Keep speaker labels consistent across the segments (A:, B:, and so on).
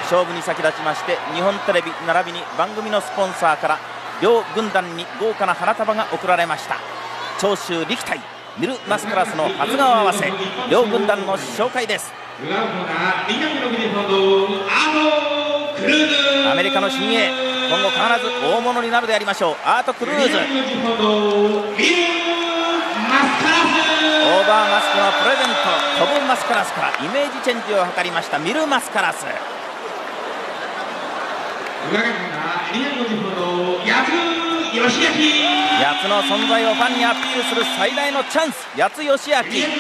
A: 勝負に先立ちまして日本テレビ並びに番組のスポンサーから両軍団に豪華な花束が贈られました。長州力対ミルマスカラスの初顔合わせ、両軍団の紹介です。アメリカの新鋭、今後必ず大物になるでありましょう。アート・クルーズ、オーバーマスクのプレゼント、飛ぶマスカラスからイメージチェンジを図りましたミルマスカラス。八つの存在をファンにアピールする最大のチャンス、八つ義明。力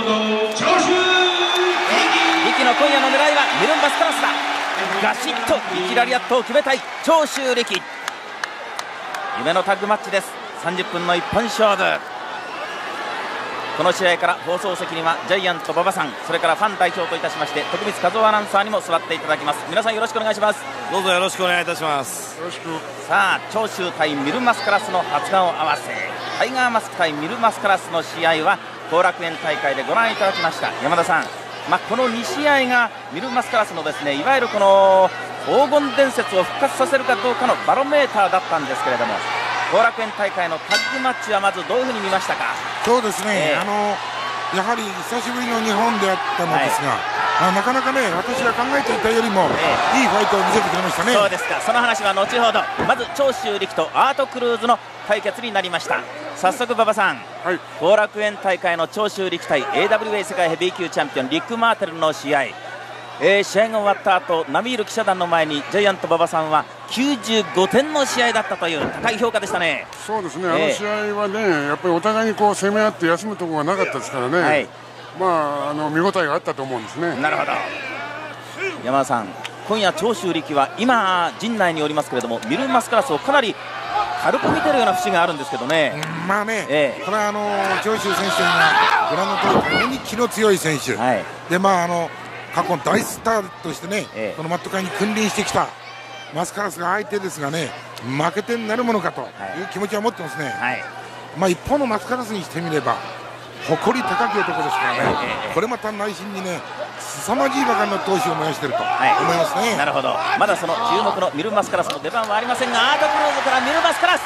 A: の今夜の狙いはミルマスカラスだ。ガシッといきなりアットを決めたい長州力。夢のタッグマッチです。30分の一本勝負。この試合から放送席にはジャイアント馬場さん、それからファン代表といたしまして徳光和夫アナウンサーにも座っていただきます。皆さんよろしくお願いします。
B: どうぞよろしくお願いいたします。よろしく。
A: さあ長州対ミルマスカラスの初顔合わせ、タイガーマスク対ミルマスカラスの試合は後楽園大会でご覧いただきました。山田さん、この2試合がミルマスカラスのですね、いわゆるこの黄金伝説を復活させるかどうかのバロメーターだったんですけれども、後楽園大会のタッグマッチはまずどういうふうに見ましたか。
C: そうですね、やはり久しぶりの日本であったのですが、なかなかね、私が考えていたよりもいいファイトを見せてくれましたね。
A: そうですか、その話は後ほど。まず長州力とアート・クルーズの対決になりました。早速馬場さん、後楽園大会の長州力対 AWA 世界ヘビー級チャンピオンリック・マーテルの試合、試合が終わった後、並みいる記者団の前にジャイアント馬場さんは95点の試合だったという高い評価でしたね。
D: そうですね、あの試合はね、やっぱりお互いにこう攻め合って休むところがなかったですからね、見応えがあったと思うんですね。
A: なるほど。山田さん、今夜長州力は今陣内におりますけれども、ミルマスカラスをかなり軽く見てるような節があるんですけどね。
C: これは長州選手というのはご覧の通り大変に気の強い選手、で過去大スターとしてね、このマット界に君臨してきたマスカラスが相手ですがね、負けてなるものかという気持ちは持ってますね。一方のマスカラスにしてみれば誇り高き男ですからね、これまた内心にね凄まじいばかりの闘志を燃やしていると思いますね。
A: なるほど。まだその注目のミルマスカラスの出番はありませんが、アート・クルーズからミルマスカラス、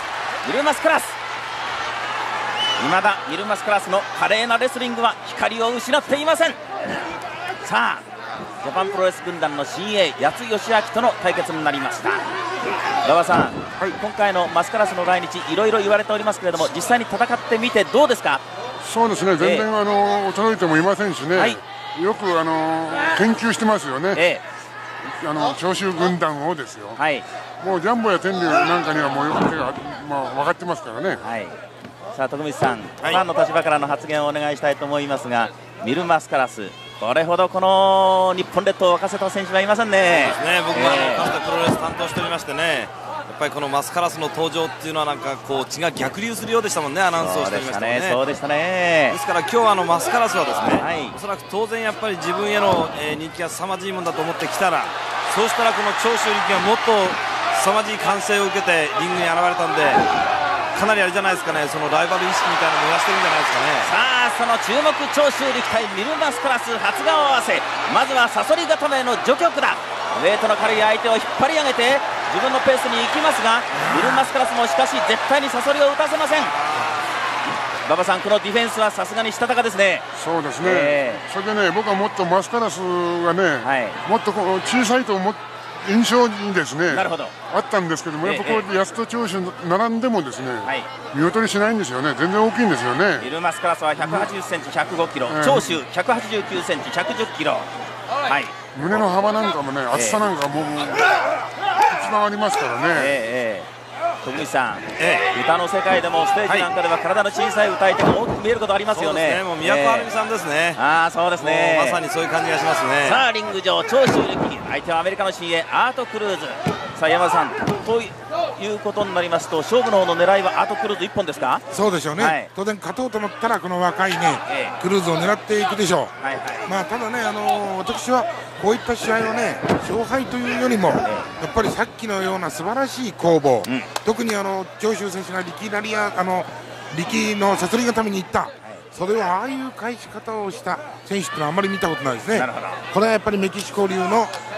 A: 未だミルマスカラスの華麗なレスリングは光を失っていません。さあジャパンプロレス軍団の新鋭八つ義明との対決になりました。馬場さん、今回のマスカラスの来日いろいろ言われておりますけれども、実際に戦ってみてどうですか。
D: そうですね、全然衰えてもいませんしね、よく研究してますよね、長州軍団をですよ、もうジャンボや天竜なんかにはもうよく手が、分かってますからね。
A: さあ徳光さん、ファンの立場からの発言をお願いしたいと思いますが、ミルマスカラス、これほどこの日本列島を沸かせた選手はいませんね。
B: そうですね、僕もかつてプロレス担当しておりましてね、やっぱりこのマスカラスの登場っていうのはなんかこう血が逆流するようでしたもんね、アナウンスをしておりましたもんね。
A: そうでしたね。
B: ですから今日マスカラスはですね、おそらく当然やっぱり自分への人気が凄まじいものだと思ってきたら、そうしたらこの長州力がもっと凄まじい歓声を受けてリングに現れたんで、かなりあれじゃないですかね、そのライバル意識みたいなのを燃やしてるんじゃないですかね。
A: さあその注目長州力対ミルマスカラス初顔合わせ、まずはサソリ固めの除局だ。ウェイトの軽い相手を引っ張り上げて自分のペースに行きますが、ミルマスカラスもしかし絶対にサソリを打たせません。馬場さん、このディフェンスはさすがにしたたかですね。
D: そうですね、それでね、僕はもっとマスカラスがね、もっとこう小さいと印象にですねあったんですけども、やっぱこうやって安と長州並んでもですね、見劣りしないんですよね。全然大きいんですよね。
A: ミルマスカラスは180センチ105キロ、長州189センチ110キロ、
D: 胸の幅なんかもね、厚さなんかもう一番ありますからね。
A: 徳光さん、歌の世界でもステージなんかでは体の小さい歌い手が大きく見えることありますよね。
B: もう都はるみさんですね。
A: そうですね、
B: まさにそういう感じがしますね。
A: さあリング上、長州力、相手はアメリカの新鋭アート・クルーズ。さあ山田さん、ということになりますと、勝負の方の狙いはアート・クルーズ1本ですか。
C: そうでしょうね、当然勝とうと思ったらこの若いね、クルーズを狙っていくでしょう。ただね、私はこういった試合はね、勝敗というよりもやっぱりさっきのような素晴らしい攻防、特に長州選手が力のサソリ固めに行った、それをああいう返し方をした選手ってのはあまり見たことないですね。これはやっぱりメキシコ流の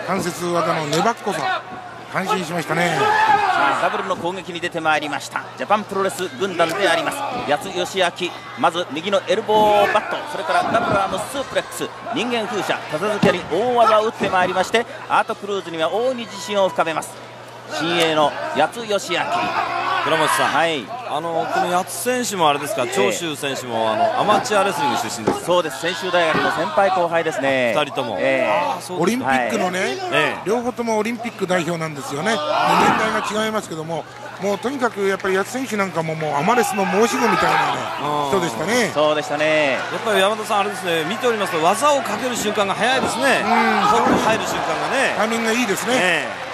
C: 関節技の粘っこさ、感心しましたね。
A: さあダブルの攻撃に出てまいりましたジャパンプロレス軍団であります谷津義明。まず右のエルボーバット、それからダブルアームスープレックス、人間風車、立て続けに大技を打ってまいりまして、アートクルーズには大いに自信を深めます。新鋭の谷津義明。
B: 倉持さん、
A: はい、
B: この谷津選手もあれですか、長州選手もアマチュアレスリング出身ですか。
A: そうです、専修大学の先輩後輩ですね、
B: 2人とも。
C: オリンピックのね、両方ともオリンピック代表なんですよね。年代が違いますけども、もうとにかくやっぱり谷津選手なんかももうアマレスの申し子みたいな、人でしたね。
A: そうでしたね。
B: やっぱり山田さんあれですね、見ておりますと技をかける瞬間が早いですね。ホック入る瞬間がね、
C: タイミングがいいですね。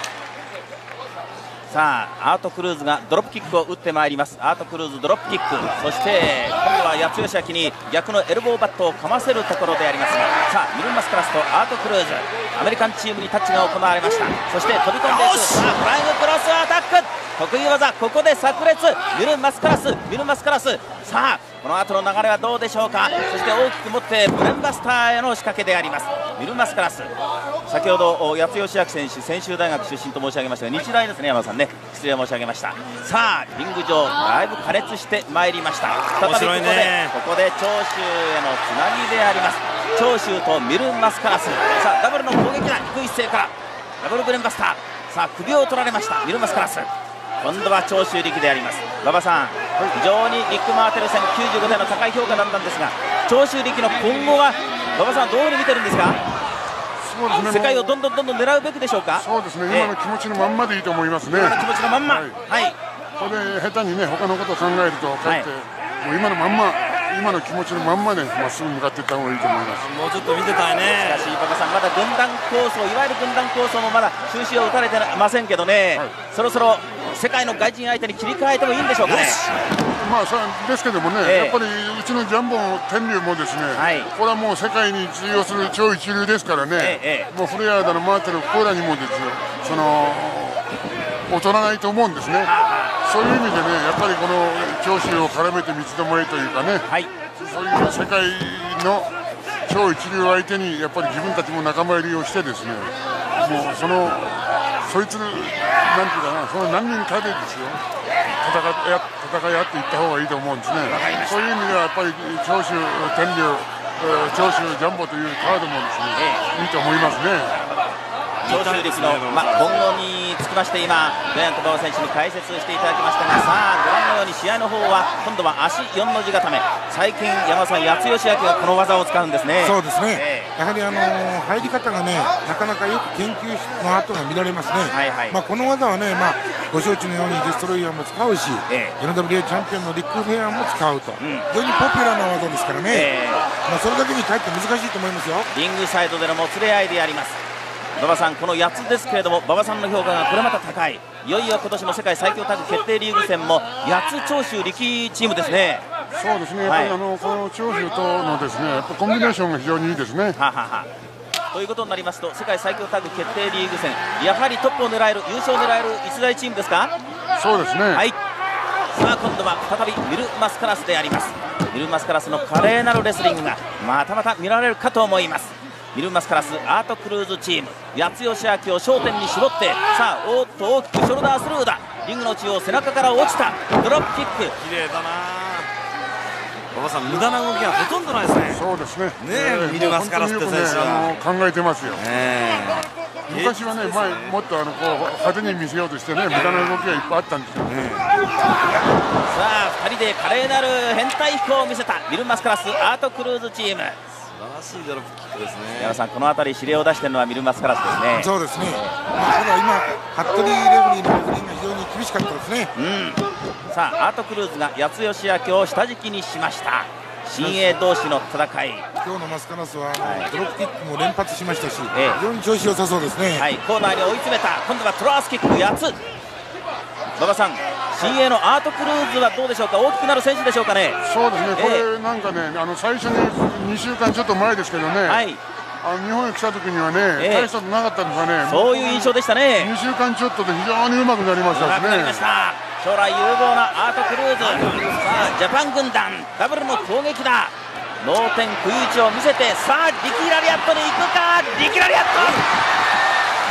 A: さあアートクルーズがドロップキックを打ってまいります。アートクルーズドロップキック、そして今度は谷津義明に逆のエルボーバットをかませるところでありますが、さあミルンマスカラスとアートクルーズ、アメリカンチームにタッチが行われました。そして飛び込んでいく、さあフライングクロスアタック、得意技、ここで炸裂、ミルンマスカラス、ミルンマスカラス。さあこの後の流れはどうでしょうか。そして大きく持ってブレンバスターへの仕掛けでありますミルンマスカラス。先ほど谷津義明選手、専修大学出身と申し上げましたが、日大ですね、山田さんね、失礼申し上げました。さあリング上だいぶ過熱してまいりました。再びここで長州へのつなぎであります。長州とミルンマスカラス。さあダブルの攻撃だ、低い姿勢からダブルブレンバスター。さあ首を取られましたミルンマスカラス。今度は長州力であります。馬場さん、非常にリック・マーテル戦95点の高い評価だったんですが、長州力の今後は馬場さんどういうふうに見てるんですか。
D: そうですね、
A: 世界をどんどん狙うべきでしょうか。
D: そうですね、今の気持ちのまんまでいいと思いますね。
A: 今の気持ちのまんま、はい、
D: これ下手にね他のことを考えるとかえって、もう今のまんま、今の気持ちのまんまでまっすぐ向かっていった方がいいと思います。
B: もうちょっと見てたいね。
A: しかし馬場さん、まだ軍団構想、いわゆる軍団構想もまだ終止を打たれてませんけどね、そろそろ世界の外人相手に切り替えてもいいんでしょうかね。
D: まあそうですけどもね、やっぱりうちのジャンボ天竜もですね、これはもう世界に通用する超一流ですからね、もうフレアだのマーテル、コーラにもですね、劣らないと思うんですね。そういう意味でね、やっぱりこの長州を絡めて三つどもえというかね、そういう世界の超一流相手にやっぱり自分たちも仲間入りをしてですね、もうそいつなんていうかな、その何人かでですよ、戦い合っていった方がいいと思うんですね。そういう意味ではやっぱり長州天竜、長州ジャンボというカードもですね、いいと思いますね。
A: 長州力の今後につきまして、今ジャイアント馬場選手に解説していただきましたが、さあご覧のように試合の方は今度は足4の字固め。最近山田さん、谷津義明がこの技を使うんですね。
C: そうですね、やはり入り方がね、なかなかよく研究の後が見られますね。この技はね、ご承知のようにデストロイヤーも使うし、NWA チャンピオンのリック・フェアも使うと、非常にポピュラーな技ですからね、それだけにかえって難しいと思いますよ。
A: リングサイドでのもつれ合いであります。馬場さん、この8つですけれども、馬場さんの評価がこれまた高い。いよいよ今年の世界最強タッグ決定リーグ戦も8つ長州力チームですね。
D: そうですね、やっぱりこの長州とのですね、やっぱコンビネーションが非常にいいですね。
A: ということになりますと、世界最強タッグ決定リーグ戦、やはりトップを狙える、優勝を狙える逸材チームですか。
D: そうですね、
A: さあ今度は再びミル・マスカラスであります。ミル・マスカラスの華麗なるレスリングがまたまた見られるかと思います。ミル・マスカラス、アートクルーズチーム、谷津義明を焦点に絞って、さあおっと大きくショルダースルーだ、リングの中央、背中から落ちたドロップキック、
B: 綺麗だな。馬場さん、無駄な動きがほとんどないですね。
D: そうですね、
B: ミル・マスカラスって選手は
D: 考えてますよ。昔はね、もっと派手に見せようとしてね、無駄な動きがいっぱいあったんですよね。
A: さあ2人で華麗なる変態飛行を見せたミル・マスカラス、アートクルーズチーム。
B: 素晴らしいドロップキックですね。
A: 山田さん、この辺り指令を出しているのはミル・マスカラスですね。
C: そうですね、ただ今服部レフリーのレフリーが非常に厳しかったですね。
A: さあアートクルーズが谷津義明を下敷きにしました。新鋭同士の戦い。
C: 今日のマスカラスはドロップキックも連発しましたし、非常に調子良さそうですね。
A: コーナーに追い詰めた。今度はトラースキック8つ。馬場さん、新鋭のアートクルーズはどうでしょうか、大きくなる選手でしょうかね。
D: そうですね、これなんかね、最初に2週間ちょっと前ですけどね、日本へ来た時にはね、大したことなかったんですがね、
A: そういう印象でしたね。
D: 2週間ちょっとで非常にうまくなりましたですね。
A: 将来有望なアートクルーズ。さあジャパン軍団ダブルの攻撃だ。脳天不意打ちを見せて、さあ力ラリアットに行くか。力ラリアット、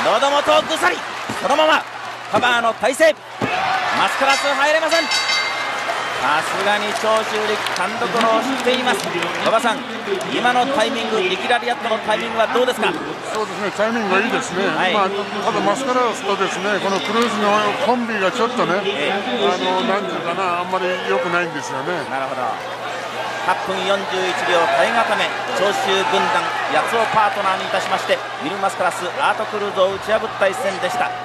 A: 喉元をぐさり、そのままカバーの体勢、マスカラス入れません。さすがに長州力単独をしています。馬場さん、今のタイミング、リキラリアットのタイミングはどうですか？
D: そうですね、タイミングがいいですね、ただマスカラスとですねこのクルーズのコンビがちょっとね、なんていうかな、あんまり良くないんですよね。
A: なるほど。8分41秒耐え固め、長州軍団八尾パートナーにいたしまして、ミルマスカラスアートクルーズを打ち破った一戦でした。